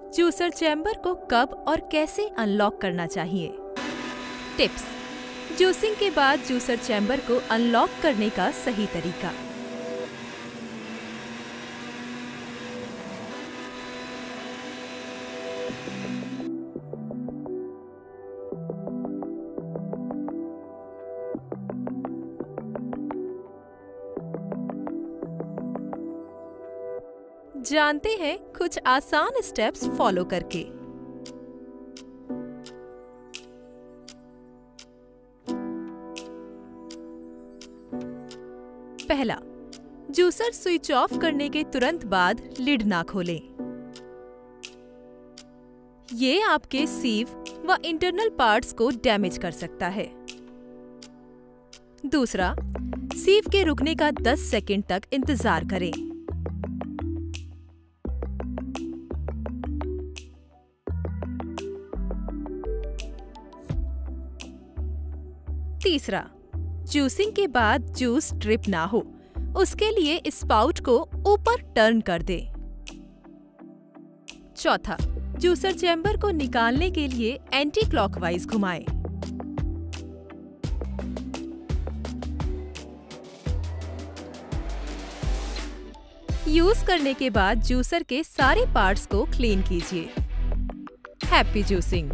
Juicer chamber को कब और कैसे अनलॉक करना चाहिए। टिप्स: जूसिंग के बाद जूसर चैम्बर को अनलॉक करने का सही तरीका। जानते हैं कुछ आसान स्टेप्स फॉलो करके। पहला, जूसर स्विच ऑफ करने के तुरंत बाद लिड ना खोलें। ये आपके सीव व इंटरनल पार्ट्स को डैमेज कर सकता है। दूसरा, सीव के रुकने का 10 सेकंड तक इंतजार करें। तीसरा, जूसिंग के बाद जूस ड्रिप ना हो, उसके लिए स्पाउट को ऊपर टर्न कर दें। चौथा, जूसर चैम्बर को निकालने के लिए एंटी क्लॉकवाइज घुमाएं। यूज करने के बाद जूसर के सारे पार्ट्स को क्लीन कीजिए। Happy juicing!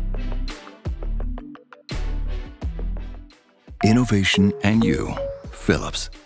Innovation and you, Philips.